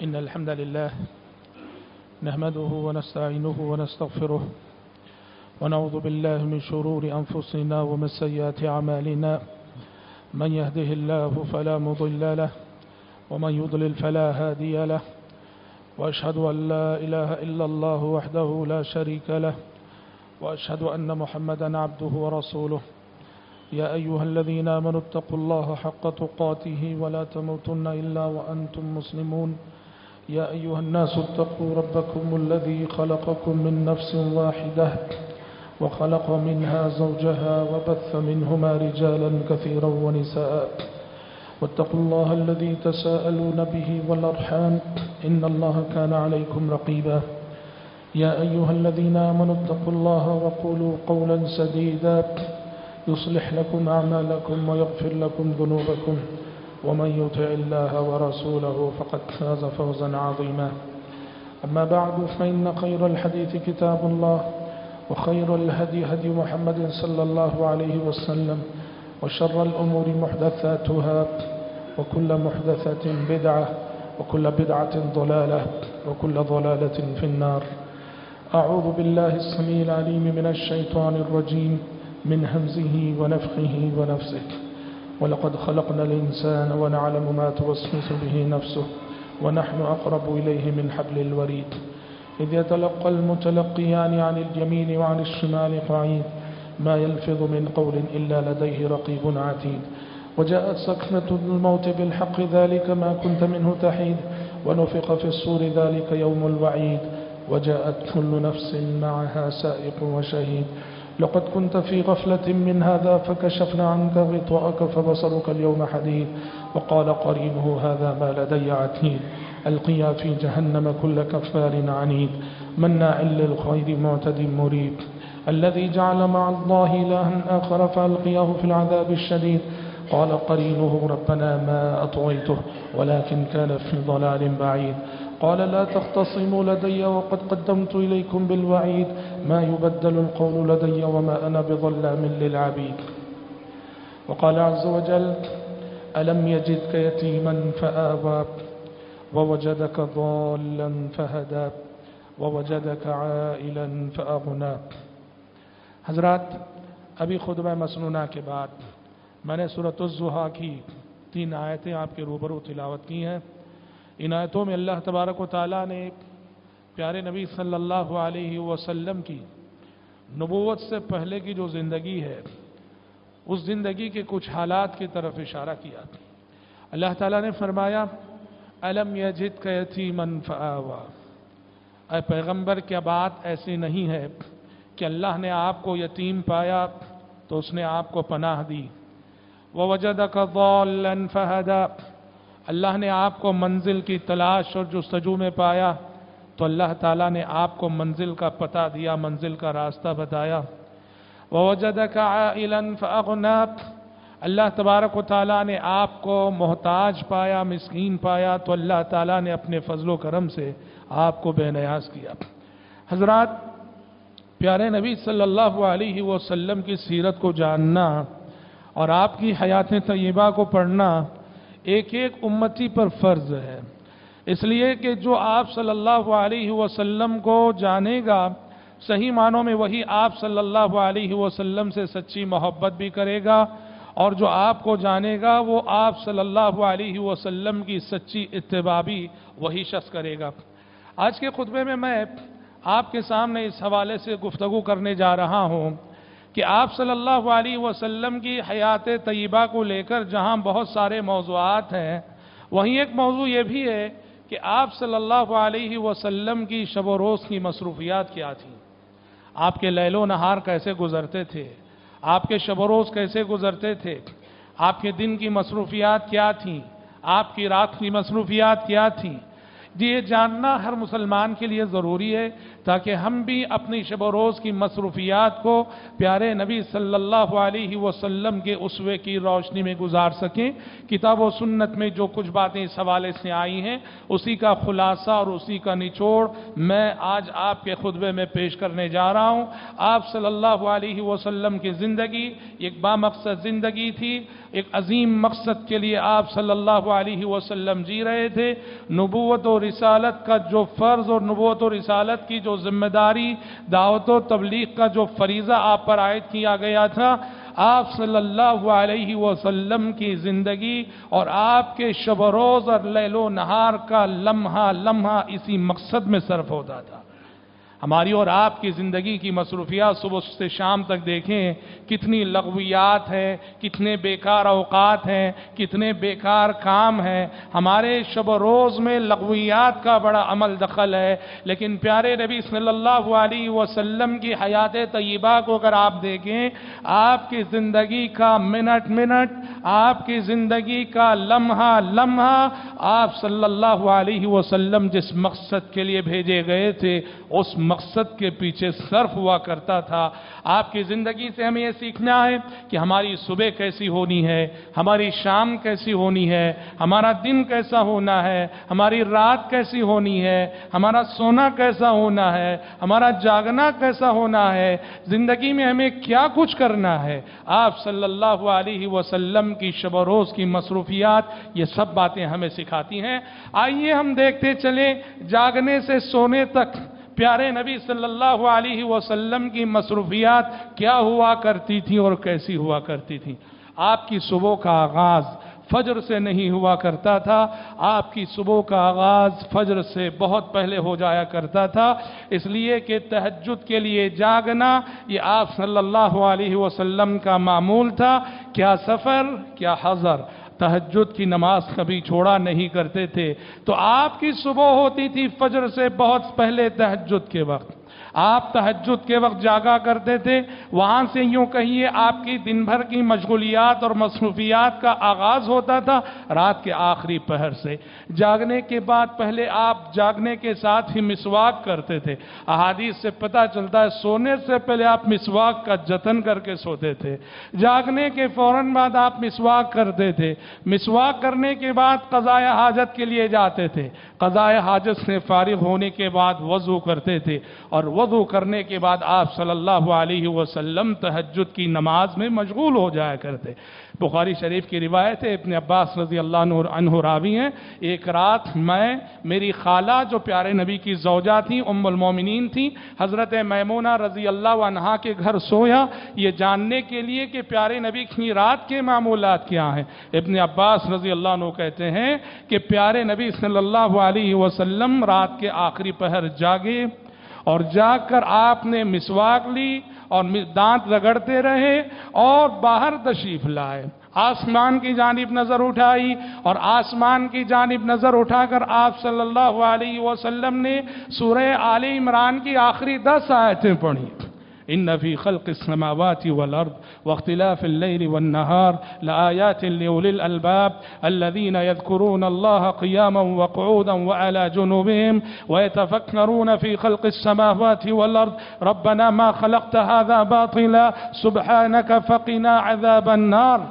إن الحمد لله نحمده ونستعينه ونستغفره ونعوذ بالله من شرور أنفسنا ومن سيئات أعمالنا من يهده الله فلا مضل له ومن يضلل فلا هادي له وأشهد أن لا إله إلا الله وحده لا شريك له وأشهد أن محمدا عبده ورسوله يا أيها الذين آمنوا اتقوا الله حق تقاته ولا تموتن إلا وأنتم مسلمون يا أيها الناس اتقوا ربكم الذي خلقكم من نفس واحدة وخلق منها زوجها وبث منهما رجالا كثيرا ونساء واتقوا الله الذي تساءلون به والأرحام إن الله كان عليكم رقيبا يا أيها الذين آمنوا اتقوا الله وقولوا قولا سديدا يصلح لكم أعمالكم ويغفر لكم ذنوبكم ومن يطع الله ورسوله فقد فاز فوزا عظيما أما بعد فإن خير الحديث كتاب الله وخير الهدي هدي محمد صلى الله عليه وسلم وشر الأمور محدثاتها وكل محدثة بدعة وكل بدعة ضلالة وكل ضلالة في النار أعوذ بالله السميع العليم من الشيطان الرجيم من همزه ونفخه ونفسه ولقد خلقنا الإنسان ونعلم ما توسوس به نفسه ونحن أقرب إليه من حبل الوريد إذ يتلقى المتلقيان عن اليمين وعن الشمال قعيد ما يلفظ من قول إلا لديه رقيب عتيد وجاءت سكرة الموت بالحق ذلك ما كنت منه تحيد ونفخ في الصور ذلك يوم الوعيد وجاءت كل نفس معها سائق وشهيد لقد كنت في غفلة من هذا فكشفنا عنك غطاءك فبصرك اليوم حديد وقال قرينه هذا ما لدي عتيد ألقيا في جهنم كل كفار عنيد مناع للخير معتد مريب الذي جعل مع الله إلها آخر فألقياه في العذاب الشديد قال قرينه ربنا ما أطغيته ولكن كان في ضلال بعيد قال لا تختصموا لدي وقد قدمت إليكم بالوعيد ما يبدل القول لدي وما أنا بظلام للعبيد وقال عز وجل ألم يجدك يتيما فآوى ووجدك ضالا فهدى ووجدك عائلا فأغنى حضرات ابھی خطبہ مسنونہ کے بعد میں نے سورۃ الضحیٰ کی 3 آیتیں آپ کے روبرو تلاوت کی ہیں. ان آیتوں میں اللہ تبارک و تعالیٰ نے پیارے نبی صلی اللہ علیہ وسلم کی نبوت سے پہلے کی جو زندگی ہے اس زندگی کے کچھ حالات کی طرف اشارہ کیا. اللہ تعالیٰ نے فرمایا الم یجدک یتیما فآویٰ، اے پیغمبر کیا بات ایسی نہیں ہے کہ اللہ نے آپ کو یتیم پایا تو اس نے آپ کو پناہ دی. ووجدک ضالا فہدی، اللہ نے آپ کو منزل کی تلاش اور جستجو میں پایا تو اللہ تعالیٰ نے آپ کو منزل کا پتہ دیا، منزل کا راستہ بتایا. ووجدک عائلا فأغنی، اللہ تبارک و تعالیٰ نے آپ کو محتاج پایا، مسکین پایا تو اللہ تعالیٰ نے اپنے فضل و کرم سے آپ کو بے نیاز کیا. حضرات، پیارے نبی صلی اللہ علیہ وسلم کی سیرت کو جاننا اور آپ کی حیات طیبہ کو پڑھنا ایک ایک امتی پر فرض ہے، اس لیے کہ جو آپ صلی اللہ علیہ وسلم کو جانے گا صحیح معنوں میں وہی آپ صلی اللہ علیہ وسلم سے سچی محبت بھی کرے گا، اور جو آپ کو جانے گا وہ آپ صلی اللہ علیہ وسلم کی سچی اتباع بھی وہی شخص کرے گا. آج کے خطبے میں آپ کے سامنے اس حوالے سے گفتگو کرنے جا رہا ہوں کہ آپ صلی اللہ علیہ وسلم کی حیات طیبہ کو لے کر جہاں بہت سارے موضوعات ہیں، وہیں ایک موضوع یہ بھی ہے کہ آپ صلی اللہ علیہ وسلم کی شب و روز کی مصروفیات کیا تھیں، آپ کے لیل و نہار کیسے گزرتے تھے، آپ کے شب و روز کیسے گزرتے تھے، آپ کے دن کی مصروفیات کیا تھیں، آپ کی رات کی مصروفیات کیا تھیں. یہ جاننا ہر مسلمان کے لیے ضروری ہے تاکہ ہم بھی اپنی شب و روز کی مصروفیات کو پیارے نبی صلی اللہ علیہ وسلم کے اسوے کی روشنی میں گزار سکیں. کتاب و سنت میں جو کچھ باتیں اس حوالے سے آئی ہیں اسی کا خلاصہ اور اسی کا نچوڑ میں آج آپ کے خطبے میں پیش کرنے جا رہا ہوں. آپ صلی اللہ علیہ وسلم کی زندگی ایک بامقصد زندگی تھی، ایک عظیم مقصد کے لیے آپ صلی اللہ علیہ وسلم جی رہے تھے. نبوت و رسالت کا جو فرض اور نبوت و رسالت کی جو ذمہ داری، دعوت و تبلیغ کا جو فریضہ آپ پر عائد کیا گیا تھا، آپ صلی اللہ علیہ وسلم کی زندگی اور آپ کے شب و روز اور لیل و نہار کا لمحہ لمحہ اسی مقصد میں صرف ہوتا تھا۔ ہماری اور آپ کی زندگی کی مصروفیات صبح سے شام تک دیکھیں، کتنی لغویات ہیں، کتنے بیکار اوقات ہیں، کتنے بیکار کام ہیں۔ ہمارے شب و روز میں لغویات کا بڑا عمل دخل ہے، لیکن پیارے نبی صلی اللہ علیہ وسلم کی حیات طیبہ کو اگر آپ دیکھیں، آپ کی زندگی کا منٹ منٹ، آپ کی زندگی کا لمحہ لمحہ، آپ صلی اللہ علیہ وسلم جس مقصد کے لیے بھیجے گئے تھے اس مقصد کے پیچھے صرف ہوا کرتا تھا۔ آپ کی زندگی سے ہمیں یہ سیکھنا ہے کہ ہماری صبح کیسی ہونی ہے، ہماری شام کیسی ہونی ہے، ہمارا دن کیسا ہونا ہے، ہماری رات کیسی ہونی ہے، ہمارا سونا کیسا ہونا ہے، ہمارا جاگنا کیسا ہونا ہے، زندگی میں ہمیں کیا کچھ کرنا ہے۔ آپ صلی اللہ علیہ وسلم کی شب و روز کی مصروفیات یہ سب باتیں ہمیں سکھاتی ہیں۔ آئیے ہم دیکھتے چلیں جاگنے سے سونے تک پیارے نبی صلی اللہ علیہ وسلم کی مصروفیات کیا ہوا کرتی تھی اور کیسی ہوا کرتی تھی۔ آپ کی صبح کا آغاز فجر سے نہیں ہوا کرتا تھا، آپ کی صبح کا آغاز فجر سے بہت پہلے ہو جایا کرتا تھا، اس لیے کہ تہجد کے لیے جاگنا یہ آپ صلی اللہ علیہ وسلم کا معمول تھا۔ کیا سفر، کیا حضر، تہجد کی نماز کبھی چھوڑا نہیں کرتے تھے۔ تو آپ کی صبح ہوتی تھی فجر سے بہت پہلے تہجد کے وقت، آپ تہجد کے وقت جاگا کرتے تھے۔ وہاں سے یوں کہیے آپ کی دن بھر کی مشغولیات اور مصروفیات کا آغاز ہوتا تھا رات کے آخری پہر سے۔ جاگنے کے بعد پہلے آپ جاگنے کے ساتھ ہی مسواک کرتے تھے۔ احادیث سے پتہ چلتا ہے سونے سے پہلے آپ مسواک کا جتن کر کے سوتے تھے، جاگنے کے فوراً بعد آپ مسواک کرتے تھے، مسواک کرنے کے بعد قضاء حاجت کے لیے جاتے تھے، قضاء حاجت سے فارغ ہونے کے بعد وضو کرتے تھے، اور وضو کرنے کے بعد آپ صلی اللہ علیہ وسلم تہجد کی نماز میں مشغول ہو جایا کرتے۔ بخاری شریف کی روایت ہے، ابن عباس رضی اللہ عنہ راوی ہیں، ایک رات میں میری خالہ جو پیارے نبی کی زوجہ تھی، ام المومنین تھی، حضرت میمونہ رضی اللہ عنہا کے گھر سویا، یہ جاننے کے لیے کہ پیارے نبی کی رات کے معمولات کیا ہیں۔ ابن عباس رضی اللہ عنہ کہتے ہیں کہ پیارے نبی صلی اللہ علیہ وسلم رات کے آخری پہر جاگے، اور جاگ کر آپ نے مسواک لی اور دانت رگڑتے رہے اور باہر تشریف لائے، آسمان کی جانب نظر اٹھائی، اور آسمان کی جانب نظر اٹھا کر آپ صلی اللہ علیہ وسلم نے سورہ آل عمران کی آخری 10 آیتیں پڑھی۔ ان فی خلق السماوات والارض واختلاف الليل والنهار لآيات لأولي الألباب الذين يذكرون الله قياما وقعودا وعلى جنوبهم ويتفكرون في خلق السماوات والارض ربنا ما خلقت هذا باطلا سبحانك فقنا عذاب النار۔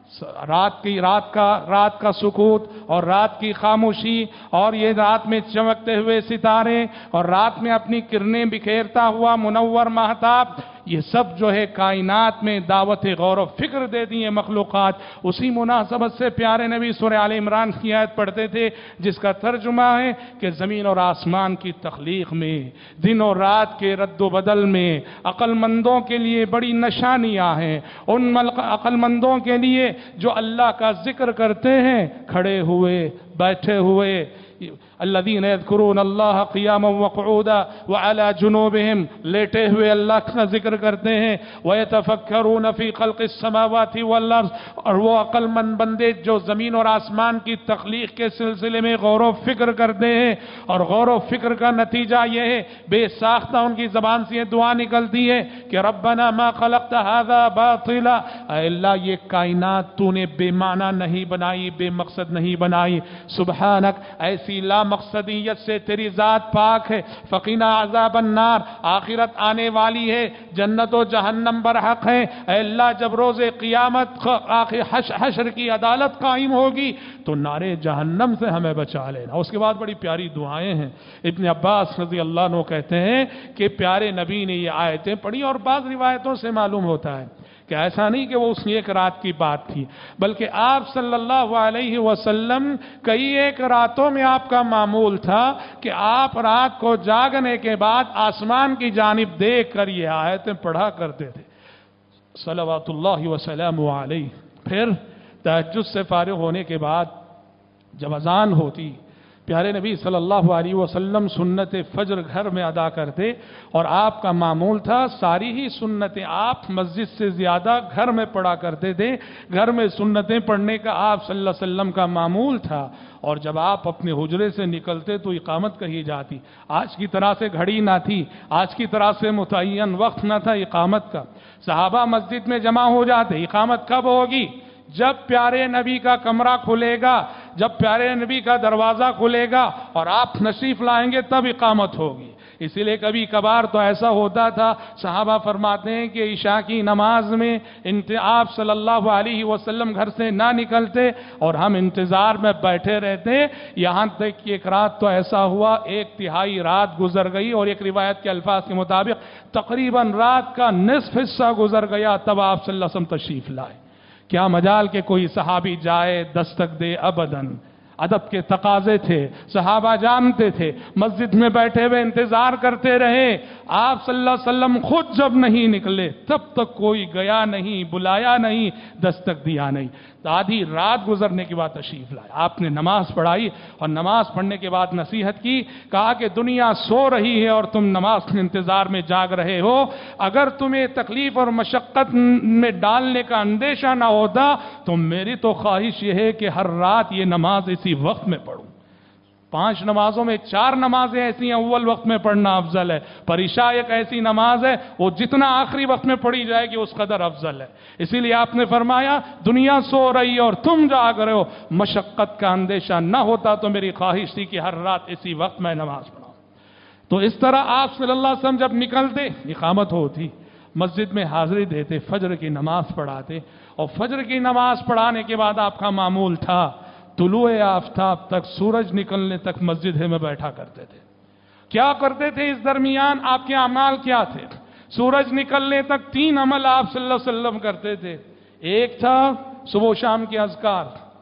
رات کا سکوت اور رات کی خاموشی، اور یہ رات میں چمکتے ہوئے ستارے، اور رات میں اپنی کرنیں بکھیرتا ہوا منور ماہتاب، یہ سب جو ہے کائنات میں دعوت غور و فکر دیتی ہیں مخلوقات۔ اسی مناسبت سے پیارے نبی سورہ آل عمران کی آیت پڑھتے تھے جس کا ترجمہ ہے کہ زمین اور آسمان کی تخلیق میں، دن اور رات کے رد و بدل میں عقل مندوں کے لیے بڑی نشانیاں ہیں، ان عقل مندوں کے لیے جو اللہ کا ذکر کرتے ہیں کھڑے ہوئے، بیٹھے ہوئے، الذین یذکرون اللہ قیاما وقعودا وعلی جنوبہم، لیٹے ہوئے اللہ کا ذکر کرتے ہیں، ویتفکرون فی خلق السماوات والارض، اور وہ عقل مند بندے جو زمین اور آسمان کی تخلیق کے سلسلے میں غور و فکر کرتے ہیں، اور غور و فکر کا نتیجہ یہ ہے بے ساختہ ان کی زبان سے یہ دعا نکلتی ہے کہ ربنا ما خلقت هذا باطلا، اے اللہ یہ کائنات تو نے بے معنی نہیں بنائی، بے مقصد نہیں بنائی، سبحانک ایسی لا مقصدیت سے تیری ذات پاک ہے، فقینا عذاب النار، آخرت آنے والی ہے، جنت و جہنم برحق ہے، اے اللہ جب روز قیامت حشر کی عدالت قائم ہوگی تو نارے جہنم سے ہمیں بچا لینا۔ اس کے بعد بڑی پیاری دعائیں ہیں۔ ابن عباس رضی اللہ عنہ کہتے ہیں کہ پیارے نبی نے یہ آیتیں پڑھی، اور بعض روایتوں سے معلوم ہوتا ہے کہ ایسا نہیں کہ وہ اس ایک رات کی بات تھی، بلکہ آپ صلی اللہ علیہ وسلم کئی ایک راتوں میں آپ کا معمول تھا کہ آپ رات کو جاگنے کے بعد آسمان کی جانب دیکھ کر یہ آیتیں پڑھا کرتے تھے صلوات اللہ وسلام علیہ۔ پھر تہجد سے فارغ ہونے کے بعد جب اذان ہوتی، پیارے نبی صلی اللہ علیہ وسلم سنت فجر گھر میں ادا کرتے، اور آپ کا معمول تھا ساری ہی سنتیں آپ مسجد سے زیادہ گھر میں پڑھا کرتے تھے، گھر میں سنتیں پڑھنے کا آپ صلی اللہ علیہ وسلم کا معمول تھا۔ اور جب آپ اپنے حجرے سے نکلتے تو اقامت کہی جاتی، آج کی طرح سے گھڑی نہ تھی، آج کی طرح سے متعین وقت نہ تھا اقامت کا۔ صحابہ مسجد میں جمع ہو جاتے، اقامت کب ہوگی؟ جب پیارے نبی کا کمرہ کھلے گا، جب پیارے نبی کا دروازہ کھلے گا اور آپ تشریف لائیں گے تب اقامت ہوگی۔ اسی لیے کبھی کبھار تو ایسا ہوتا تھا، صحابہ فرماتے ہیں کہ عشاء کی نماز میں آپ صلی اللہ علیہ وسلم گھر سے نہ نکلتے اور ہم انتظار میں بیٹھے رہتے، یہاں تک کہ ایک رات تو ایسا ہوا 1/3 رات گزر گئی، اور ایک روایت کے الفاظ کے مطابق تقریباً رات کا نصف حصہ گزر گیا، تب آپ صلی اللہ علیہ وسلم تشریف لائے۔ کیا مجال کہ کوئی صحابی جائے دستک دے ابداً، ادب کے تقاضے تھے، صحابہ جانتے تھے، مسجد میں بیٹھے ہوئے انتظار کرتے رہے، آپ صلی اللہ علیہ وسلم خود جب نہیں نکلے تب تک کوئی گیا نہیں، بلایا نہیں، دستک دیا نہیں، آدھی رات گزرنے کے بعد تشریف لائے۔ آپ نے نماز پڑھائی، اور نماز پڑھنے کے بعد نصیحت کی، کہا کہ دنیا سو رہی ہے اور تم نماز کے انتظار میں جاگ رہے ہو، اگر تمہیں تکلیف اور مشقت میں ڈالنے کا اندیشہ نہ ہوتا تو میری تو خواہش یہ ہے کہ ہر رات یہ نماز اسی وقت میں پڑھوں۔ 5 نمازوں میں 4 نمازیں ایسی ہیں اول وقت میں پڑھنا افضل ہے، پر عشاء ایک ایسی نماز ہے وہ جتنا آخری وقت میں پڑھی جائے گی اس قدر افضل ہے۔ اسی لیے آپ نے فرمایا دنیا سو رہی ہے اور تم جاگ رہے ہو، مشقت کا اندیشہ نہ ہوتا تو میری خواہش تھی کہ ہر رات اسی وقت میں نماز پڑھاؤں۔ تو اس طرح آپ صلی اللہ علیہ وسلم جب نکلتے، اقامت ہوتی، مسجد میں حاضری دیتے، فجر کی نماز پڑھاتے، اور فجر کی نماز پڑھانے کے بعد آپ کا معمول تھا طلوع آفتاب تک، سورج نکلنے تک مسجد میں بیٹھا کرتے تھے۔ کیا کرتے تھے اس درمیان؟ آپ کے اعمال کیا تھے؟ سورج نکلنے تک 3 عمل آپ صلی اللہ علیہ وسلم کرتے تھے۔ ایک تھا صبح و شام کے اذکار،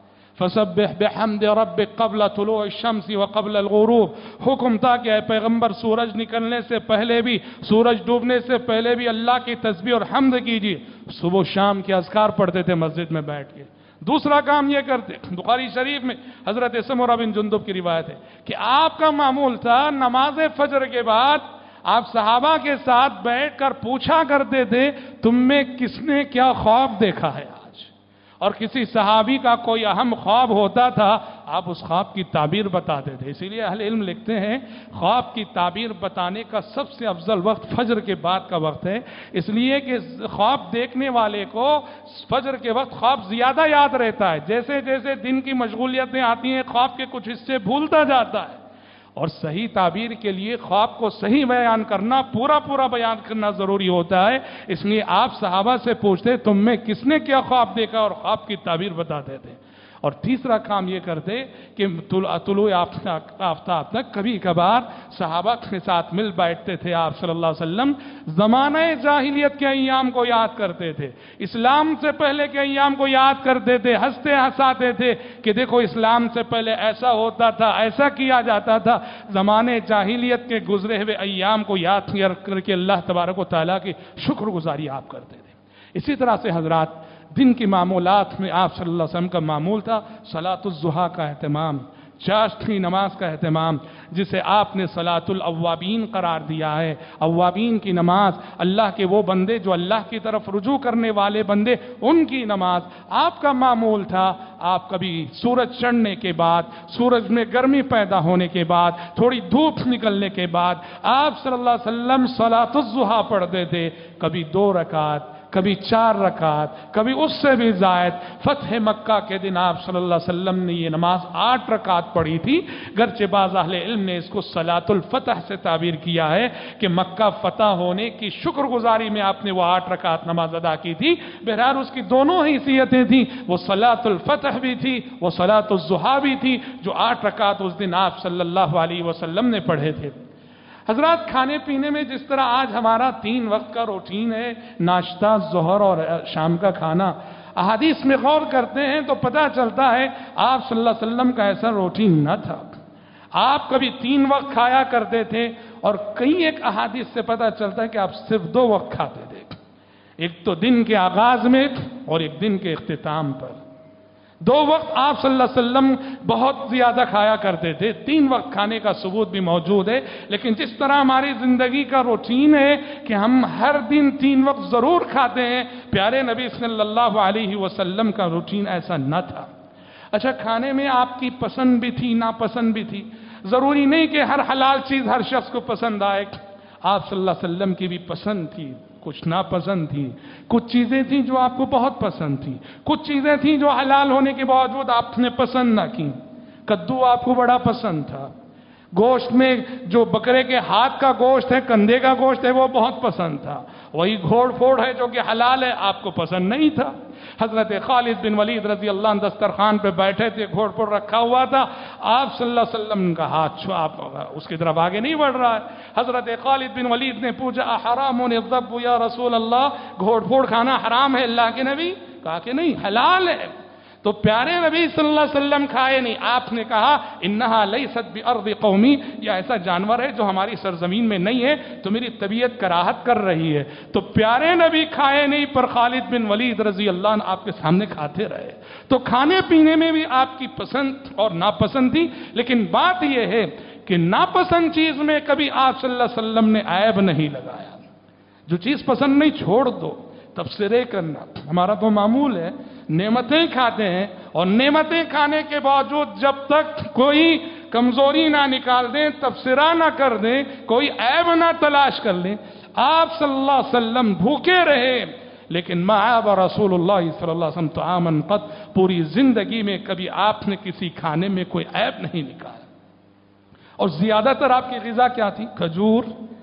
فسبح بحمد ربک قبل طلوع الشمس وقبل الغروب، حکم تھا کہ اے پیغمبر سورج نکلنے سے پہلے بھی، سورج ڈوبنے سے پہلے بھی اللہ کی تسبیح اور حمد کیجیے۔ صبح و شام کے اذکار پڑھتے تھے مسجد میں بیٹھ کے۔ دوسرا کام یہ کرتے، بخاری شریف میں حضرت سمرہ بن جندب کی روایت ہے کہ آپ کا معمول تھا نماز فجر کے بعد آپ صحابہ کے ساتھ بیٹھ کر پوچھا کرتے تھے تم میں کس نے کیا خواب دیکھا ہے آج، اور کسی صحابی کا کوئی اہم خواب ہوتا تھا آپ اس خواب کی تعبیر بتاتے تھے۔ اسی لیے اہل علم لکھتے ہیں خواب کی تعبیر بتانے کا سب سے افضل وقت فجر کے بعد کا وقت ہے، اس لیے کہ خواب دیکھنے والے کو فجر کے وقت خواب زیادہ یاد رہتا ہے، جیسے جیسے دن کی مشغولیتیں آتی ہیں خواب کے کچھ حصے بھولتا جاتا ہے، اور صحیح تعبیر کے لیے خواب کو صحیح بیان کرنا، پورا بیان کرنا ضروری ہوتا ہے۔ اس لیے آپ صحابہ سے پوچھتے تم میں کس نے کیا خواب دیکھا، اور خواب کی تعبیر بتاتے تھے۔ اور تیسرا کام یہ کرتے کہ طلوع آفتاب تک کبھی کبھار صحابہ کے ساتھ مل بیٹھتے تھے آپ صلی اللہ علیہ وسلم، زمانہ جاہلیت کے ایام کو یاد کرتے تھے، اسلام سے پہلے کے ایام کو یاد کرتے تھے، ہنستے ہنساتے تھے کہ دیکھو اسلام سے پہلے ایسا ہوتا تھا، ایسا کیا جاتا تھا، زمانے جاہلیت کے گزرے ہوئے ایام کو یاد کر کے اللہ تبارک و تعالیٰ کی شکر گزاری آپ کرتے تھے۔ اسی طرح سے حضرات دن کی معمولات میں آپ صلی اللہ علیہ وسلم کا معمول تھا صلاۃ الضحیٰ کا اہتمام، چاشتھی نماز کا اہتمام، جسے آپ نے صلاۃ الاوابین قرار دیا ہے۔ اوابین کی نماز، اللہ کے وہ بندے جو اللہ کی طرف رجوع کرنے والے بندے، ان کی نماز آپ کا معمول تھا۔ آپ کبھی سورج چڑھنے کے بعد، سورج میں گرمی پیدا ہونے کے بعد، تھوڑی دھوپ نکلنے کے بعد آپ صلی اللہ علیہ وسلم صلاۃ الضحیٰ پڑھتے تھے، کبھی 2 رکعت، کبھی 4 رکعت، کبھی اس سے بھی زائد۔ فتح مکہ کے دن آپ صلی اللہ علیہ وسلم نے یہ نماز 8 رکعت پڑھی تھی، گرچہ بعض اہل علم نے اس کو صلاۃ الفتح سے تعبیر کیا ہے کہ مکہ فتح ہونے کی شکر گزاری میں آپ نے وہ 8 رکعت نماز ادا کی تھی۔ بہرحال اس کی دونوں حیثیتیں تھیں، وہ صلاۃ الفتح بھی تھی، وہ صلاۃ الضحیٰ بھی تھی، جو 8 رکعت اس دن آپ صلی اللہ علیہ وسلم نے پڑھے تھے۔ حضرات کھانے پینے میں جس طرح آج ہمارا 3 وقت کا روٹین ہے، ناشتہ، ظہر اور شام کا کھانا، احادیث میں غور کرتے ہیں تو پتہ چلتا ہے آپ صلی اللہ علیہ وسلم کا ایسا روٹین نہ تھا۔ آپ کبھی 3 وقت کھایا کرتے تھے، اور کئی ایک احادیث سے پتہ چلتا ہے کہ آپ صرف 2 وقت کھاتے تھے، ایک تو دن کے آغاز میں اور ایک دن کے اختتام پر۔ 2 وقت آپ صلی اللہ علیہ وسلم بہت زیادہ کھایا کرتے تھے، 3 وقت کھانے کا ثبوت بھی موجود ہے، لیکن جس طرح ہماری زندگی کا روٹین ہے کہ ہم ہر دن 3 وقت ضرور کھاتے ہیں، پیارے نبی صلی اللہ علیہ وسلم کا روٹین ایسا نہ تھا۔ اچھا، کھانے میں آپ کی پسند بھی تھی، ناپسند بھی تھی، ضروری نہیں کہ ہر حلال چیز ہر شخص کو پسند آئے۔ آپ صلی اللہ علیہ وسلم کی بھی پسند تھی، کچھ ناپسند تھی، کچھ چیزیں تھیں جو آپ کو بہت پسند تھی، کچھ چیزیں تھیں جو حلال ہونے کے باوجود آپ نے پسند نہ کی۔ کدو آپ کو بڑا پسند تھا، گوشت میں جو بکرے کے ہاتھ کا گوشت ہے، کندھے کا گوشت ہے، وہ بہت پسند تھا۔ وہی گھوڑ پھوڑ ہے جو کہ حلال ہے، آپ کو پسند نہیں تھا۔ حضرت خالد بن ولید رضی اللہ عنہ دسترخوان پہ بیٹھے تھے، گھوڑ پھوڑ رکھا ہوا تھا، آپ صلی اللہ علیہ وسلم کا ہاتھ اس کی طرف آگے نہیں بڑھ رہا ہے۔ حضرت خالد بن ولید نے پوچھا، احرام الذب یا رسول اللہ، گھوڑ پھوڑ کھانا حرام ہے اللہ کے نبی؟ کہا کہ نہیں، حلال ہے۔ تو پیارے نبی صلی اللہ علیہ وسلم کھائے نہیں، آپ نے کہا انہا لیست بارض قومی، یہ ایسا جانور ہے جو ہماری سرزمین میں نہیں ہے، تو میری طبیعت کراہت کر رہی ہے۔ تو پیارے نبی کھائے نہیں، پر خالد بن ولید رضی اللہ عنہ آپ کے سامنے کھاتے رہے۔ تو کھانے پینے میں بھی آپ کی پسند اور ناپسند تھی، لیکن بات یہ ہے کہ ناپسند چیز میں کبھی آپ صلی اللہ علیہ وسلم نے عیب نہیں لگایا۔ جو چیز پسند نہیں، چھوڑ دو، تبصرے کرنا ہمارا تو معمول ہے۔ نعمتیں کھاتے ہیں، اور نعمتیں کھانے کے باوجود جب تک کوئی کمزوری نہ نکال دیں، تبصرہ نہ کر دیں، کوئی عیب نہ تلاش کر لیں۔ آپ صلی اللہ علیہ وسلم بھوکے رہے، لیکن ما عاب رسول اللہ صلی اللہ علیہ وسلم طعاما قط، پوری زندگی میں کبھی آپ نے کسی کھانے میں کوئی عیب نہیں نکالا۔ اور زیادہ تر آپ کی غذا کیا تھی؟ کھجور،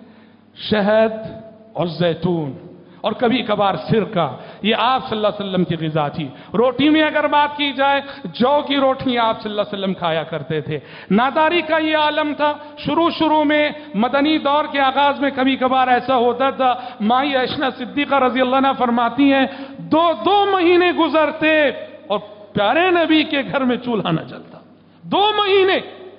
شہد اور زیتون، اور کبھی کبھار سرکہ، یہ آپ صلی اللہ علیہ وسلم کی غذا تھی۔ روٹی میں اگر بات کی جائے، جو کی روٹی آپ صلی اللہ علیہ وسلم کھایا کرتے تھے۔ ناداری کا یہ عالم تھا، شروع میں مدنی دور کے آغاز میں کبھی کبھار ایسا ہوتا تھا، مائی عائشہ صدیقہ رضی اللہ عنہ فرماتی ہیں، 2 مہینے گزرتے اور پیارے نبی کے گھر میں چولہا نہ جلتا۔ 2 مہینے،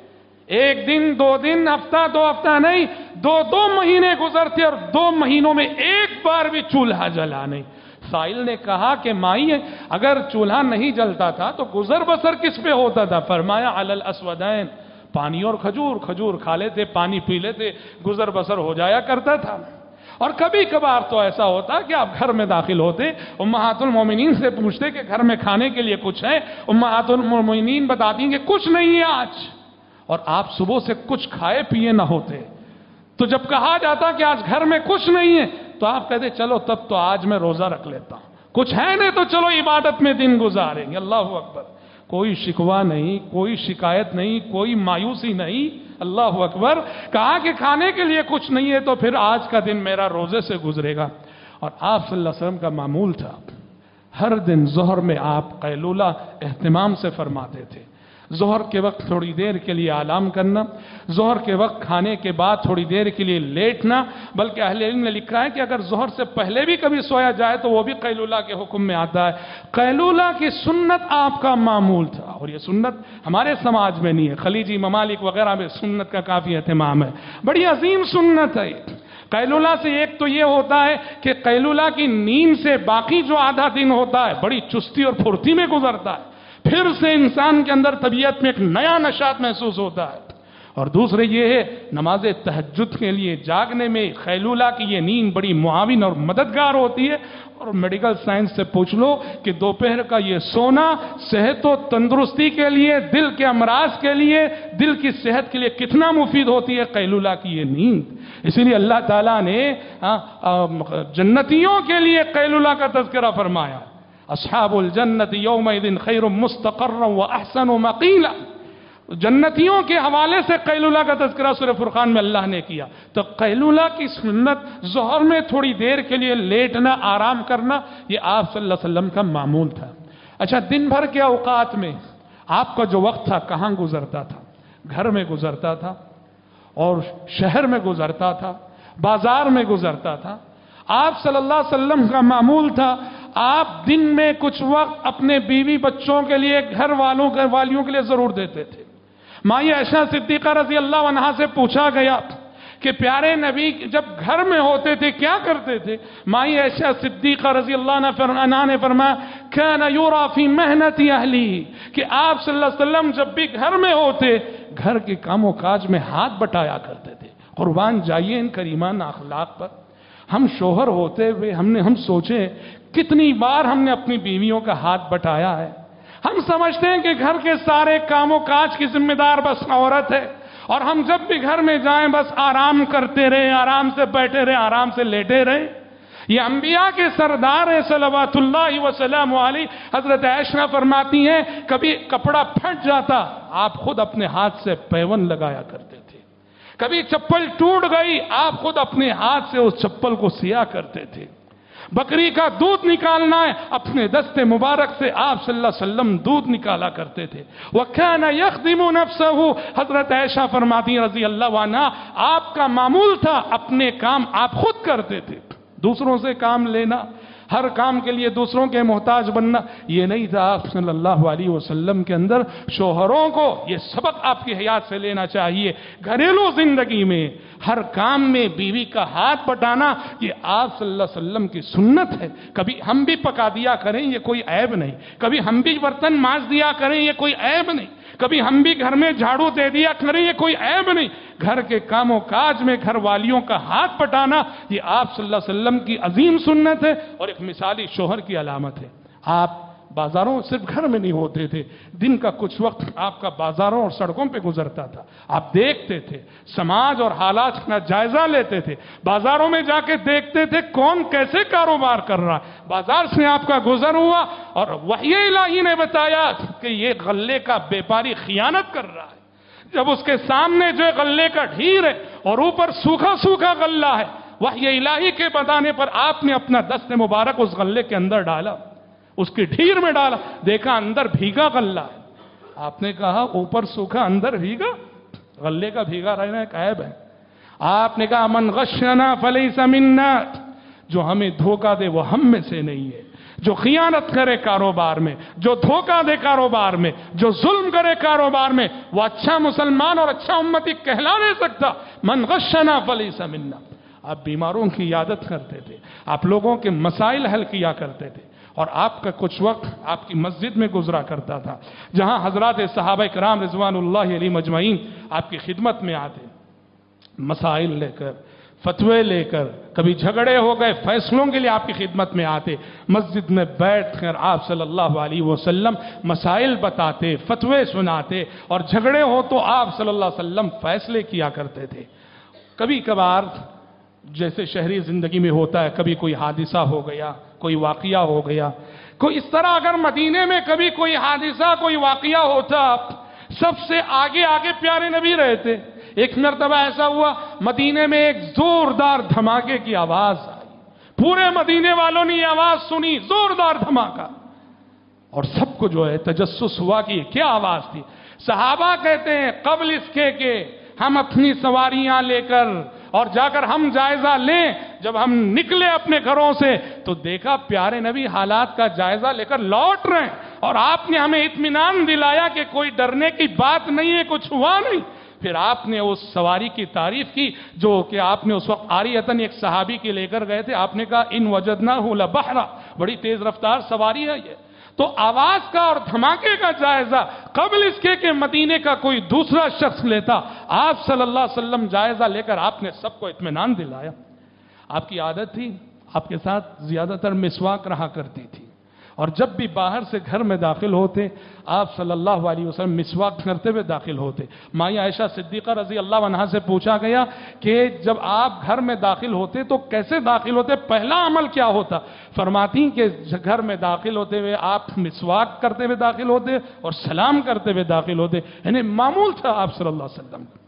1 دن 2 دن، ہفتہ 2 ہفتہ نہیں، 2 مہینے گزرتے اور 2 مہینوں میں ایک بار بھی چولہا جلا نہیں۔ سائل نے کہا کہ مائی اگر چولہا نہیں جلتا تھا تو گزر بسر کس پہ ہوتا تھا؟ فرمایا علی الاسودین، پانی اور کھجور کھا لیتے، پانی پی لیتے، گزر بسر ہو جایا کرتا تھا۔ اور کبھی کبھار تو ایسا ہوتا کہ آپ گھر میں داخل ہوتے، امہات المومنین سے پوچھتے کہ گھر میں کھانے کے لیے کچھ ہے، امہات المومنین بتاتی کہ کچھ نہیں ہے آج، اور آپ صبح سے کچھ کھائے پیے نہ ہوتے۔ تو جب کہا جاتا کہ آج گھر میں کچھ نہیں ہے تو آپ کہتے چلو تب تو آج میں روزہ رکھ لیتا ہوں، کچھ ہے نہیں تو چلو عبادت میں دن گزاریں گے۔ اللہ اکبر، کوئی شکوہ نہیں، کوئی شکایت نہیں، کوئی مایوسی نہیں۔ اللہ اکبر، کہا کہ کھانے کے لیے کچھ نہیں ہے تو پھر آج کا دن میرا روزے سے گزرے گا۔ اور آپ صلی اللہ علیہ وسلم کا معمول تھا، ہر دن ظہر میں آپ قیلولہ اہتمام سے فرماتے تھے۔ ظہر کے وقت تھوڑی دیر کے لیے آرام کرنا، ظہر کے وقت کھانے کے بعد تھوڑی دیر کے لیے لیٹنا، بلکہ اہل علم نے لکھا ہے کہ اگر ظہر سے پہلے بھی کبھی سویا جائے تو وہ بھی قیلولہ کے حکم میں آتا ہے۔ قیلولہ کی سنت آپ کا معمول تھا، اور یہ سنت ہمارے سماج میں نہیں ہے، خلیجی ممالک وغیرہ میں سنت کا کافی اہتمام ہے، بڑی عظیم سنت ہے۔ قیلولہ سے ایک تو یہ ہوتا ہے کہ قیلولہ کی نیند سے باقی جو آدھا دن ہوتا ہے بڑی چستی اور پھرتی میں گزرتا ہے، پھر سے انسان کے اندر طبیعت میں ایک نیا نشاط محسوس ہوتا ہے۔ اور دوسرے یہ ہے، نماز تہجد کے لیے جاگنے میں قیلولہ کی یہ نیند بڑی معاون اور مددگار ہوتی ہے۔ اور میڈیکل سائنس سے پوچھ لو کہ دوپہر کا یہ سونا صحت و تندرستی کے لیے، دل کے امراض کے لیے، دل کی صحت کے لیے کتنا مفید ہوتی ہے قیلولہ کی یہ نیند۔ اسی لیے اللہ تعالیٰ نے جنتیوں کے لیے قیلولہ کا تذکرہ فرمایا، اصحاب الجنت یومئذ خیر مستقرا واحسن مقیلا۔ جنتیوں کے حوالے سے قیلولہ کا تذکرہ سورہ فرقان میں اللہ نے کیا۔ تو قیلولہ کی سنت، ظہر میں تھوڑی دیر کے لیے لیٹنا، آرام کرنا، یہ آپ صلی اللہ علیہ وسلم کا معمول تھا۔ اچھا، دن بھر کے اوقات میں آپ کا جو وقت تھا کہاں گزرتا تھا؟ گھر میں گزرتا تھا، اور شہر میں گزرتا تھا، بازار میں گزرتا تھا، آپ صلی اللہ علیہ وسلم کا معمول تھا آپ دن میں کچھ وقت اپنے بیوی بچوں کے لیے، گھر والیوں کے لیے ضرور دیتے تھے۔ ماں عائشہ صدیقہ رضی اللہ عنہا سے پوچھا گیا کہ پیارے نبی جب گھر میں ہوتے تھے کیا کرتے تھے؟ ماں عائشہ صدیقہ رضی اللہ عنہا نے فرمایا كان يرى في محنت اہلی، کہ آپ صلی اللہ علیہ وسلم جب بھی گھر میں ہوتے گھر کے کام و کاج میں ہاتھ بٹایا کرتے تھے۔ قربان جائیے ان کریمان اخلاق پر۔ ہم شوہر ہوتے ہوئے ہم سوچیں کتنی بار ہم نے اپنی بیویوں کا ہاتھ بٹایا ہے۔ ہم سمجھتے ہیں کہ گھر کے سارے کام و کاج کی ذمہ دار بس عورت ہے، اور ہم جب بھی گھر میں جائیں بس آرام کرتے رہے، آرام سے بیٹھے رہے، آرام سے لیٹے رہے۔ یہ انبیاء کے سردار ہیں صلوات اللہ وسلام علیہ۔ حضرت عائشہ فرماتی ہیں کبھی کپڑا پھٹ جاتا آپ خود اپنے ہاتھ سے پیون لگایا کرتے تھے، کبھی چپل ٹوٹ گئی آپ خود اپنے ہاتھ سے اس چپل کو سیا کرتے تھے، بکری کا دودھ نکالنا ہے اپنے دست مبارک سے آپ صلی اللہ علیہ وسلم دودھ نکالا کرتے تھے۔ وَكَانَ يَخْدِمُ نَفْسَهُ، حضرت عائشہ فرماتی رضی اللہ عنہا آپ کا معمول تھا اپنے کام آپ خود کرتے تھے، دوسروں سے کام لینا، ہر کام کے لیے دوسروں کے محتاج بننا یہ نہیں تھا آپ صلی اللہ علیہ وسلم کے اندر۔ شوہروں کو یہ سبق آپ کی حیات سے لینا چاہیے، گھریلو زندگی میں ہر کام میں بیوی کا ہاتھ بٹانا یہ آپ صلی اللہ علیہ وسلم کی سنت ہے۔ کبھی ہم بھی پکا دیا کریں یہ کوئی عیب نہیں، کبھی ہم بھی برتن مانج دیا کریں یہ کوئی عیب نہیں، کبھی ہم بھی گھر میں جھاڑو دے دیا کریں یہ کوئی عیب نہیں۔ گھر کے کام و کاج میں گھر والیوں کا ہاتھ پٹانا یہ آپ صلی اللہ علیہ وسلم کی عظیم سنت ہے اور ایک مثالی شوہر کی علامت ہے۔ آپ بازاروں صرف گھر میں نہیں ہوتے تھے، دن کا کچھ وقت آپ کا بازاروں اور سڑکوں پہ گزرتا تھا، آپ دیکھتے تھے، سماج اور حالات کا جائزہ لیتے تھے، بازاروں میں جا کے دیکھتے تھے کون کیسے کاروبار کر رہا ہے۔ بازار سے آپ کا گزر ہوا اور وحی الہی نے بتایا کہ یہ غلے کا بیپاری خیانت کر رہا ہے۔ جب اس کے سامنے جو غلے کا ڈھیر ہے اور اوپر سوکھا سوکھا غلہ ہے، وحی الہی کے بتانے پر آپ نے اپنا دست مبارک اس غلے کے اندر ڈالا، اس کی ڈھیر میں ڈالا، دیکھا اندر بھیگا غلہ ہے۔ آپ نے کہا اوپر سوکھا اندر بھیگا، غلے کا بھیگا رہنا ایک عیب ہے۔ آپ نے کہا من غشنا فلیس منا، جو ہمیں دھوکہ دے وہ ہم میں سے نہیں ہے، جو خیانت کرے کاروبار میں، جو دھوکہ دے کاروبار میں، جو ظلم کرے کاروبار میں وہ اچھا مسلمان اور اچھا امتی کہلا نہیں سکتا۔ من غشنا فلیس منا۔ آپ بیماروں کی عیادت کرتے تھے، آپ لوگوں کے مسائل حل کیا کرتے تھے، اور آپ کا کچھ وقت آپ کی مسجد میں گزرا کرتا تھا جہاں حضرات صحابہ کرام رضوان اللہ علیہ مجمعین آپ کی خدمت میں آتے، مسائل لے کر، فتوے لے کر، کبھی جھگڑے ہو گئے فیصلوں کے لیے آپ کی خدمت میں آتے، مسجد میں بیٹھ کر آپ صلی اللہ علیہ وسلم مسائل بتاتے، فتوے سناتے، اور جھگڑے ہو تو آپ صلی اللہ علیہ وسلم فیصلے کیا کرتے تھے۔ کبھی کبھار جیسے شہری زندگی میں ہوتا ہے، کبھی کوئی حادثہ ہو گیا، کوئی واقعہ ہو گیا، کوئی اس طرح اگر مدینے میں کبھی کوئی حادثہ کوئی واقعہ ہوتا سب سے آگے آگے پیارے نبی رہتے۔ ایک مرتبہ ایسا ہوا مدینے میں ایک زوردار دھماکے کی آواز آئی، پورے مدینے والوں نے یہ آواز سنی، زوردار دھماکہ، اور سب کو جو ہے تجسس ہوا کہ یہ کیا آواز تھی۔ صحابہ کہتے ہیں قبل اس کے کہ ہم اپنی سواریاں لے کر اور جا کر ہم جائزہ لیں، جب ہم نکلے اپنے گھروں سے تو دیکھا پیارے نبی حالات کا جائزہ لے کر لوٹ رہے ہیں، اور آپ نے ہمیں اطمینان دلایا کہ کوئی ڈرنے کی بات نہیں ہے، کچھ ہوا نہیں۔ پھر آپ نے اس سواری کی تعریف کی جو کہ آپ نے اس وقت عاریتاً ایک صحابی کے لے کر گئے تھے، آپ نے کہا ان وجدناہ لبحرا، بڑی تیز رفتار سواری ہے یہ۔ تو آواز کا اور دھماکے کا جائزہ قبل اس کے کہ مدینے کا کوئی دوسرا شخص لیتا، آپ صلی اللہ علیہ وسلم جائزہ لے کر آپ نے سب کو اطمینان دلایا۔ آپ کی عادت تھی، آپ کے ساتھ زیادہ تر مسواک رہا کرتی تھی، اور جب بھی باہر سے گھر میں داخل ہوتے آپ صلی اللہ علیہ وسلم مسواک کرتے ہوئے داخل ہوتے۔ ماں عائشہ صدیقہ رضی اللہ عنہا سے پوچھا گیا کہ جب آپ گھر میں داخل ہوتے تو کیسے داخل ہوتے، پہلا عمل کیا ہوتا؟ فرماتی کہ گھر میں داخل ہوتے ہوئے آپ مسواک کرتے ہوئے داخل ہوتے اور سلام کرتے ہوئے داخل ہوتے، یعنی معمول تھا آپ صلی اللہ علیہ وسلم۔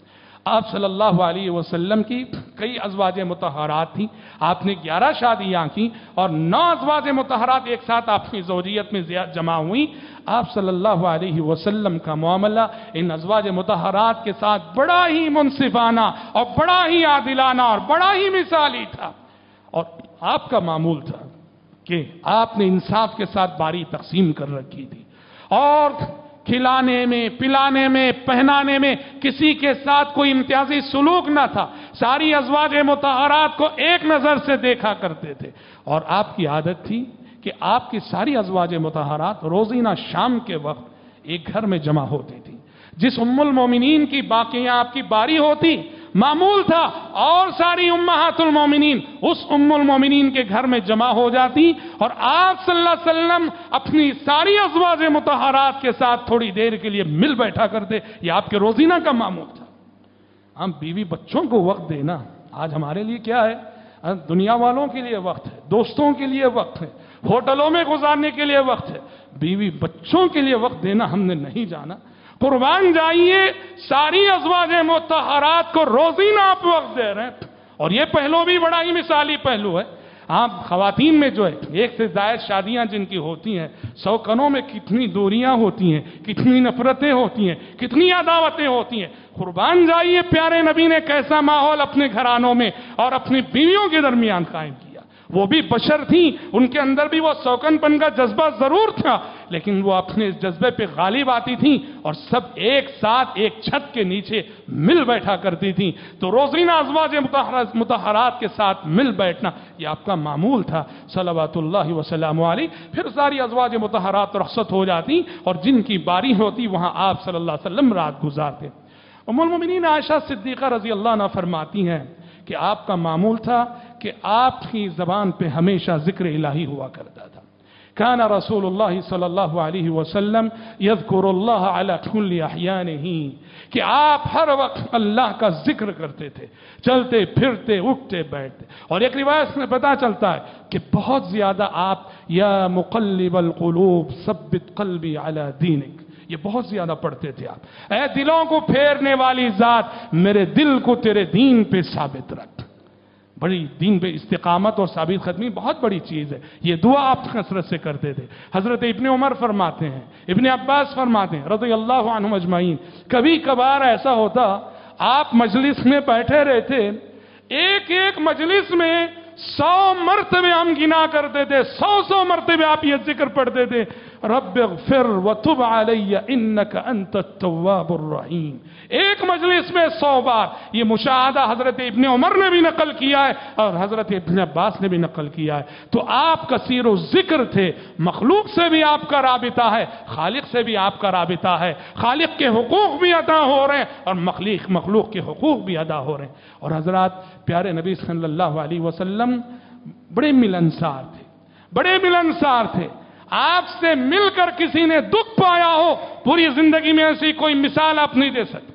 آپ صلی اللہ علیہ وسلم کی کئی ازواج مطہرات تھیں، آپ نے 11 شادیاں کی اور 9 ازواج مطہرات ایک ساتھ آپ کی زوجیت میں جمع ہوئیں۔ آپ صلی اللہ علیہ وسلم کا معاملہ ان ازواج مطہرات کے ساتھ بڑا ہی منصفانہ اور بڑا ہی عادلانہ اور بڑا ہی مثالی تھا، اور آپ کا معمول تھا کہ آپ نے انصاف کے ساتھ باری تقسیم کر رکھی تھی، اور کھلانے میں، پلانے میں، پہنانے میں کسی کے ساتھ کوئی امتیازی سلوک نہ تھا، ساری ازواج مطہرات کو ایک نظر سے دیکھا کرتے تھے، اور آپ کی عادت تھی کہ آپ کی ساری ازواج مطہرات روزینہ شام کے وقت ایک گھر میں جمع ہوتی تھی۔ جس ام المومنین کی باقیاں آپ کی باری ہوتی، معمول تھا اور ساری امہات المومنین اس ام المومنین کے گھر میں جمع ہو جاتی، اور آپ صلی اللہ علیہ وسلم اپنی ساری ازواج مطہرات کے ساتھ تھوڑی دیر کے لیے مل بیٹھا کرتے۔ یہ آپ کے روزینہ کا معمول تھا۔ ہم بیوی بچوں کو وقت دینا آج ہمارے لیے کیا ہے؟ دنیا والوں کے لیے وقت ہے، دوستوں کے لیے وقت ہے، ہوٹلوں میں گزارنے کے لیے وقت ہے، بیوی بچوں کے لیے وقت دینا ہم نے نہیں جانا۔ قربان جائیے، ساری ازواج مطہرات کو روزینہ آپ وقت دے رہے ہیں، اور یہ پہلو بھی بڑا ہی مثالی پہلو ہے۔ آپ خواتین میں جو ہے ایک سے زائد شادیاں جن کی ہوتی ہیں، سوکنوں میں کتنی دوریاں ہوتی ہیں، کتنی نفرتیں ہوتی ہیں، کتنی عداوتیں ہوتی ہیں۔ قربان جائیے، پیارے نبی نے کیسا ماحول اپنے گھرانوں میں اور اپنی بیویوں کے درمیان قائم کیا۔ وہ بھی بشر تھیں، ان کے اندر بھی وہ سوکن پن کا جذبہ ضرور تھا، لیکن وہ اپنے جذبے پہ غالب آتی تھیں اور سب ایک ساتھ ایک چھت کے نیچے مل بیٹھا کرتی تھیں۔ تو روزینہ ازواج مطہرات کے ساتھ مل بیٹھنا یہ آپ کا معمول تھا، صلوات اللہ وسلام علیہ۔ پھر ساری ازواج مطہرات رخصت ہو جاتی اور جن کی باری ہوتی وہاں آپ صلی اللہ علیہ وسلم رات گزارتے۔ ام المومنین عائشہ صدیقہ رضی اللہ عنہا فرماتی ہیں کہ آپ کا معمول تھا کہ آپ کی زبان پہ ہمیشہ ذکر الہی ہوا کرتا تھا۔ کان رسول اللہ صلی اللہ علیہ وسلم یذکر اللہ علی کل احیانہ، کہ آپ ہر وقت اللہ کا ذکر کرتے تھے، چلتے پھرتے اٹھتے بیٹھتے۔ اور ایک روایت میں پتہ چلتا ہے کہ بہت زیادہ آپ یا مقلب القلوب ثبت قلبی علی دینک، یہ بہت زیادہ پڑھتے تھے آپ۔ اے دلوں کو پھیرنے والی ذات، میرے دل کو تیرے دین پہ ثابت رکھ۔ بڑی دین پہ استقامت اور ثابت قدمی بہت بڑی چیز ہے، یہ دعا آپ کثرت سے کرتے تھے۔ حضرت ابن عمر فرماتے ہیں، ابن عباس فرماتے ہیں رضی اللہ عنہم اجمعین، کبھی کبھار ایسا ہوتا آپ مجلس میں بیٹھے رہتے، ایک ایک مجلس میں 100 مرتبے ہم گنا کرتے تھے، 100 مرتبے آپ یہ ذکر پڑھتے تھے، رب اغفر وتب علی انک انت التواب الرحیم۔ ایک مجلس میں 100 بار، یہ مشاہدہ حضرت ابن عمر نے بھی نقل کیا ہے اور حضرت ابن عباس نے بھی نقل کیا ہے۔ تو آپ کثیر و ذکر تھے، مخلوق سے بھی آپ کا رابطہ ہے، خالق سے بھی آپ کا رابطہ ہے، خالق کے حقوق بھی ادا ہو رہے ہیں اور مخلوق کے حقوق بھی ادا ہو رہے ہیں۔ اور حضرات، پیارے نبی صلی اللہ علیہ وسلم بڑے ملنسار تھے، بڑے ملنسار تھے۔ آپ سے مل کر کسی نے دکھ پایا ہو، پوری زندگی میں ایسی کوئی مثال آپ نہیں دے سکتے۔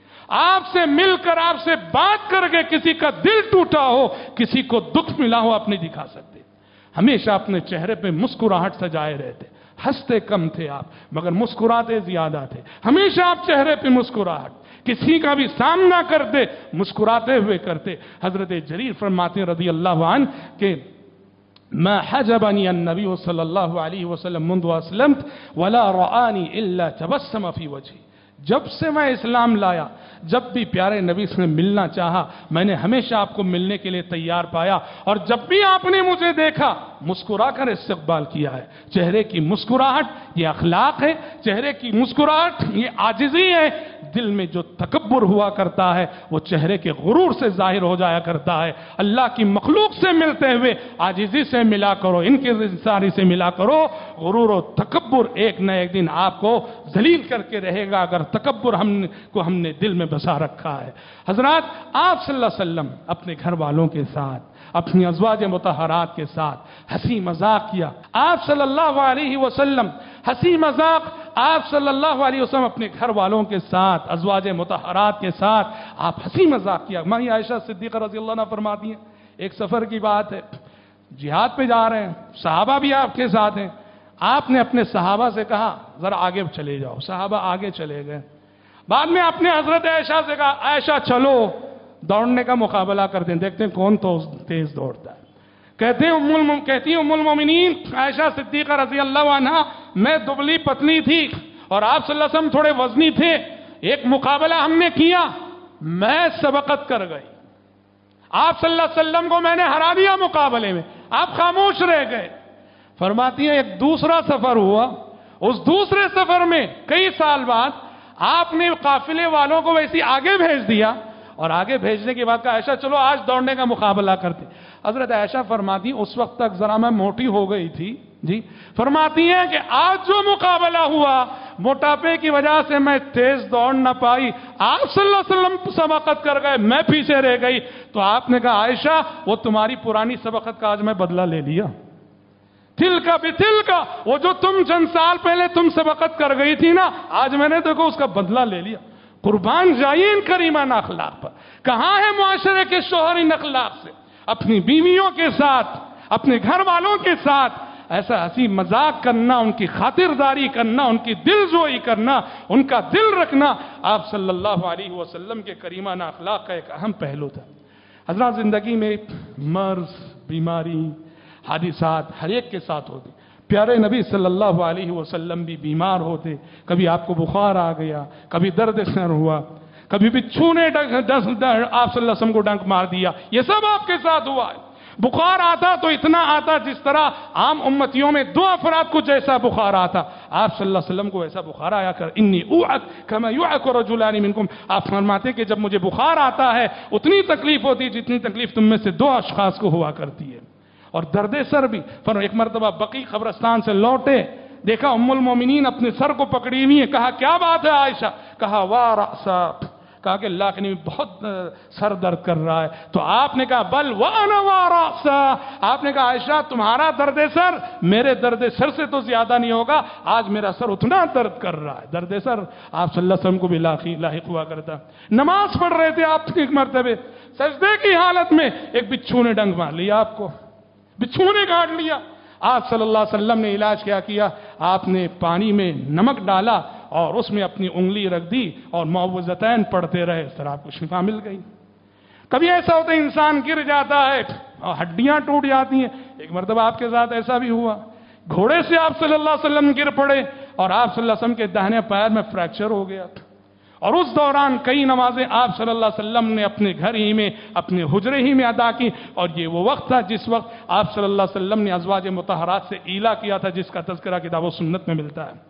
آپ سے مل کر، آپ سے بات کر کے کسی کا دل ٹوٹا ہو، کسی کو دکھ ملا ہو، آپ نہیں دکھا سکتے۔ ہمیشہ اپنے چہرے پہ مسکراہٹ سجائے رہتے، ہنستے کم تھے آپ مگر مسکراتے زیادہ تھے۔ ہمیشہ آپ چہرے پہ مسکراہٹ، کسی کا بھی سامنا کرتے مسکراتے ہوئے کرتے۔ حضرت جریر فرماتے ہیں رضی اللہ عنہ کہ ما حجبني النبي صلی اللہ علیہ وسلم منذ اسلمت ولا رآني الا تبسم في وجهي، جب سے میں اسلام لایا، جب بھی پیارے نبی سے ملنا چاہا، میں نے ہمیشہ آپ کو ملنے کے لیے تیار پایا، اور جب بھی آپ نے مجھے دیکھا مسکرا کر استقبال کیا ہے۔ چہرے کی مسکراہٹ یہ اخلاق ہے، چہرے کی مسکراہٹ یہ عاجزی ہے۔ دل میں جو تکبر ہوا کرتا ہے وہ چہرے کے غرور سے ظاہر ہو جایا کرتا ہے۔ اللہ کی مخلوق سے ملتے ہوئے عاجزی سے ملا کرو، ان کی انکساری سے ملا کرو۔ غرور و تکبر ایک نہ ایک دن آپ کو ذلیل کر کے رہے گا، اگر تکبر ہم نے دل میں بسا رکھا ہے۔ حضرات، آپ صلی اللہ علیہ وسلم اپنے گھر والوں کے ساتھ، اپنی ازواج مطہرات کے ساتھ ہنسی مذاق کیا۔ آپ صلی اللہ علیہ وسلم ہنسی مذاق، آپ صلی اللہ علیہ وسلم اپنے گھر والوں کے ساتھ، ازواج مطہرات کے ساتھ آپ ہنسی مذاق کیا۔ ماں عائشہ صدیقہ رضی اللہ عنہ فرماتی ہیں، ایک سفر کی بات ہے، جہاد پہ جا رہے ہیں، صحابہ بھی آپ کے ساتھ ہیں۔ آپ نے اپنے صحابہ سے کہا ذرا آگے چلے جاؤ، صحابہ آگے چلے گئے۔ بعد میں اپنے حضرت عائشہ سے کہا عائشہ چلو دوڑنے کا مقابلہ کرتے ہیں، دیکھتے ہیں کون تو تیز دوڑتا ہے۔ کہتی ام المومنین عائشہ صدیقہ رضی اللہ عنہ میں دبلی پتلی تھی اور آپ صلی اللہ علیہ وسلم تھوڑے وزنی تھے، ایک مقابلہ ہم نے کیا، میں سبقت کر گئی، آپ صلی اللہ علیہ وسلم کو میں نے ہرا دیا مقابلے میں، آپ خاموش رہ گئے۔ فرماتی ہیں ایک دوسرا سفر ہوا، اس دوسرے سفر میں کئی سال بعد آپ نے قافلے والوں کو ویسے آگے بھیج دیا، اور آگے بھیجنے کے بعد کہا عائشہ چلو آج دوڑنے کا مقابلہ کرتے۔ حضرت عائشہ فرماتی اس وقت تک ذرا میں موٹی ہو گئی تھی جی، فرماتی ہیں کہ آج جو مقابلہ ہوا موٹاپے کی وجہ سے میں تیز دوڑ نہ پائی، آپ صلی اللہ علیہ وسلم سبقت کر گئے، میں پیچھے رہ گئی، تو آپ نے کہا عائشہ وہ تمہاری پرانی سبقت کا آج میں بدلہ لے لیا، تل کا بتل کا، وہ جو تم چند سال پہلے تم سبقت کر گئی تھی نا، آج میں نے دیکھو اس کا بدلہ لے لیا۔ قربان جائیں ان کریمانہ اخلاق پر۔ کہاں ہے معاشرے کے شوہر ان اخلاق سے؟ اپنی بیویوں کے ساتھ، اپنے گھر والوں کے ساتھ ایسا ہنسی مذاق کرنا، ان کی خاطرداری کرنا، ان کی دل جوئی کرنا، ان کا دل رکھنا آپ صلی اللہ علیہ وسلم کے کریمانہ اخلاق کا ایک اہم پہلو تھا۔ حضرات زندگی میں مرض، بیماری، حادثات ہر ایک کے ساتھ ہوتے، پیارے نبی صلی اللہ علیہ وسلم بھی بیمار ہوتے، کبھی آپ کو بخار آ گیا، کبھی درد سر ہوا، کبھی بچھو نے آپ صلی اللہ علیہ وسلم کو ڈنک مار دیا، یہ سب آپ کے ساتھ ہوا ہے۔ بخار آتا تو اتنا آتا جس طرح عام امتیوں میں دو افراد کو جیسا بخار آتا، آپ صلی اللہ علیہ وسلم کو ایسا بخار آیا کر انی اوعک کما یعک رجلان منکم، آپ فرماتے کہ جب مجھے بخار آتا ہے اتنی تکلیف ہوتی جتنی تکلیف تم میں سے دو اشخاص کو ہوا کرتی ہے۔ اور درد سر بھی، ایک مرتبہ بقیع قبرستان سے لوٹے، دیکھا ام المومنین اپنے سر کو پکڑی ہوئی ہے، کہا کیا بات ہے عائشہ؟ کہا وا رأسا، کہا کہ اللہ کے نبی بہت سر درد کر رہا ہے، تو آپ نے کہا بل وانا وا رأسا، آپ نے کہا عائشہ تمہارا درد سر میرے درد سر سے تو زیادہ نہیں ہوگا، آج میرا سر اتنا درد کر رہا ہے۔ درد سر آپ صلی اللہ علیہ وسلم کو بھی لاحق ہوا کرتا۔ نماز پڑھ رہے تھے آپ ایک مرتبہ، سجدے کی حالت میں ایک بچھو نے ڈنک مار لیا، آپ کو بچھو نے کاٹ لیا، آپ صلی اللہ علیہ وسلم نے علاج کیا کیا؟ آپ نے پانی میں نمک ڈالا اور اس میں اپنی انگلی رکھ دی اور معوذتین پڑھتے رہے، اس طرح آپ کو شفا مل گئی۔ کبھی ایسا ہوتا ہے انسان گر جاتا ہے اور ہڈیاں ٹوٹ جاتی ہیں، ایک مرتبہ آپ کے ساتھ ایسا بھی ہوا، گھوڑے سے آپ صلی اللہ علیہ وسلم گر پڑے اور آپ صلی اللہ علیہ وسلم کے داہنے پیر میں فریکچر ہو گیا، اور اس دوران کئی نمازیں آپ صلی اللہ علیہ وسلم نے اپنے گھر ہی میں، اپنے حجرے ہی میں ادا کی، اور یہ وہ وقت تھا جس وقت آپ صلی اللہ علیہ وسلم نے ازواج مطہرات سے ایلا کیا تھا، جس کا تذکرہ کتاب و سنت میں ملتا ہے۔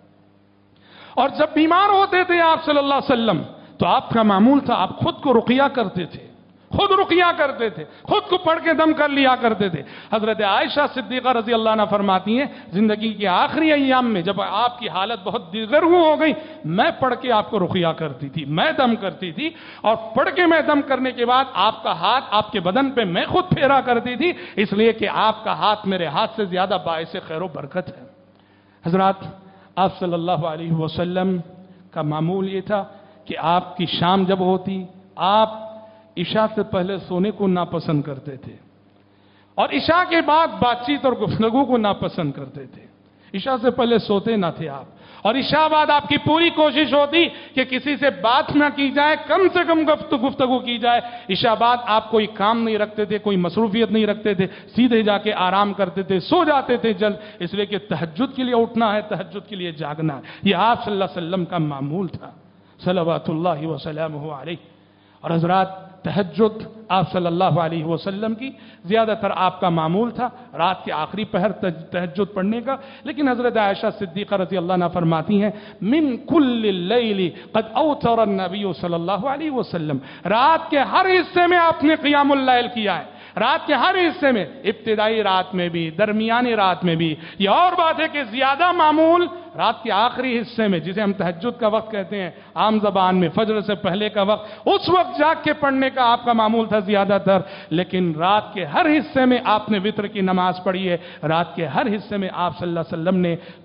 اور جب بیمار ہوتے تھے آپ صلی اللہ علیہ وسلم تو آپ کا معمول تھا آپ خود کو رقیہ کرتے تھے، خود رقیہ کرتے تھے، خود کو پڑھ کے دم کر لیا کرتے تھے۔ حضرت عائشہ صدیقہ رضی اللہ عنہ فرماتی ہیں زندگی کے آخری ایام میں جب آپ کی حالت بہت دیگر ہو گئی، میں پڑھ کے آپ کو رقیہ کرتی تھی، میں دم کرتی تھی، اور پڑھ کے میں دم کرنے کے بعد آپ کا ہاتھ آپ کے بدن پہ میں خود پھیرا کرتی تھی، اس لیے کہ آپ کا ہاتھ میرے ہاتھ سے زیادہ باعث خیر و برکت ہے۔ حضرات آپ صلی اللہ علیہ وسلم کا معمول یہ تھا کہ آپ کی شام جب ہوتی آپ عشاء سے پہلے سونے کو ناپسند کرتے تھے، اور عشاء کے بعد بات چیت اور گفتگو کو ناپسند کرتے تھے۔ عشاء سے پہلے سوتے نہ تھے آپ، اور عشاء بعد آپ کی پوری کوشش ہوتی کہ کسی سے بات نہ کی جائے، کم سے کم گفتگو کی جائے۔ عشاء بعد آپ کوئی کام نہیں رکھتے تھے، کوئی مصروفیت نہیں رکھتے تھے، سیدھے جا کے آرام کرتے تھے، سو جاتے تھے جلد، اس لیے کہ تہجد کے لیے اٹھنا ہے، تہجد کے لیے جاگنا ہے۔ یہ آپ صلی اللہ علیہ وسلم کا معمول تھا صلوات اللہ وسلامہ علیہ۔ اور حضرات تہجد آپ صلی اللہ علیہ وسلم کی زیادہ تر آپ کا معمول تھا رات کے آخری پہر تہجد پڑھنے کا، لیکن حضرت عائشہ صدیقہ رضی اللہ عنہ فرماتی ہیں من کل اللیل قد اوتر النبی صلی اللہ علیہ وسلم، رات کے ہر حصے میں آپ نے قیام اللیل کیا ہے، رات کے ہر حصے میں، ابتدائی رات میں بھی، درمیانی رات میں بھی۔ یہ اور بات ہے کہ زیادہ معمول رات کے آخری حصے میں، جسے ہم تہجد کا وقت کہتے ہیں عام زبان میں، فجر سے پہلے کا وقت، اس وقت جاگ کے پڑھنے کا آپ کا معمول تھا زیادہ تر، لیکن رات کے ہر حصے میں آپ نے وتر کی نماز پڑھی ہے، رات کے ہر حصے میں آپ صلی اللہ علیہ وسلم نے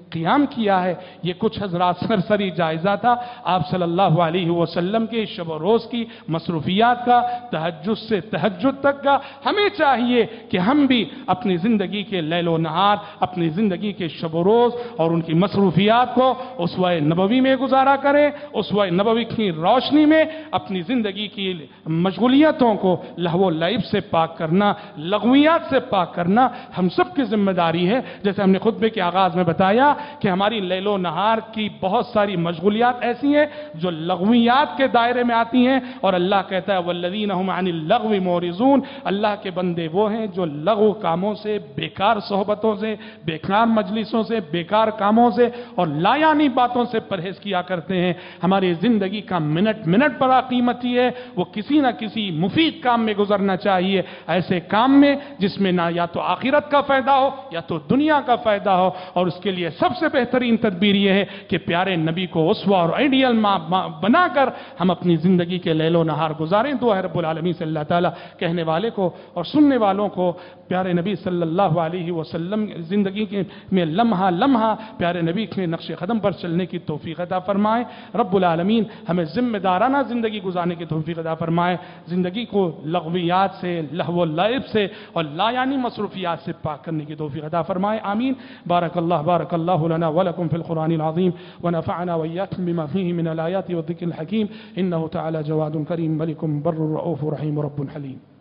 قیام کیا ہے۔ یہ کچھ حضرات سرسری جائزہ تھا آپ صلی اللہ علیہ وسلم کے شب و روز کی مصروفیات کا، تہجد سے تہجد تک کا۔ ہمیں چاہیے کہ ہم بھی اپنی زندگی کے لیل و نہار، اپنی زندگی کے شب و روز اور ان کی مصروفیات کو اسوہ نبوی میں گزارا کریں، اسوہ نبوی کی روشنی میں اپنی زندگی کی مشغولیتوں کو لہو و لعب سے پاک کرنا، لغویات سے پاک کرنا ہم سب کی ذمہ داری ہے۔ جیسے ہم نے خطبے کے آغاز میں بتایا کہ ہماری لیل و نہار کی بہت ساری مشغولیات ایسی ہیں جو لغویات کے دائرے میں آتی ہیں، اور اللہ کہتا ہے والذین هم عن اللغو معرضون، اللہ کے بندے وہ ہیں جو لغو کاموں سے، بیکار صحبتوں سے، بیکار مجلسوں سے، بیکار کاموں سے اور لا یعنی باتوں سے پرہیز کیا کرتے ہیں۔ ہماری زندگی کا منٹ منٹ بڑا قیمتی ہے، وہ کسی نہ کسی مفید کام میں گزرنا چاہیے، ایسے کام میں جس میں نہ یا تو آخرت کا فائدہ ہو یا تو دنیا کا فائدہ ہو، اور اس کے لیے سب سے بہترین تدبیر یہ ہے کہ پیارے نبی کو اسوہ اور آئیڈیل بنا کر ہم اپنی زندگی کے لیل و نہار گزاریں۔ دعا ہے رب العالمین سے اللہ تعالیٰ کہنے والے کو اور سننے والوں کو پیارے نبی صلی اللہ علیہ وسلم زندگی میں لمحہ لمحہ پیارے نبی کے نقش قدم پر چلنے کی توفیق عطا فرمائے۔ رب العالمین ہمیں ذمہ دارانہ زندگی گزارنے کی توفیق عطا فرمائے، زندگی کو لغویات سے، لہو و لعب سے اور لا یعنی مصروفیات سے پاک کرنے کی توفیق عطا فرمائے، آمین۔ بارک اللہ لنا ولکم فی القرآن العظیم ونفعنا وإياكم بما فيه من الآيات والذكر الحكيم إنه تعالى جواد كريم ملك بر رؤوف رحيم رب حليم۔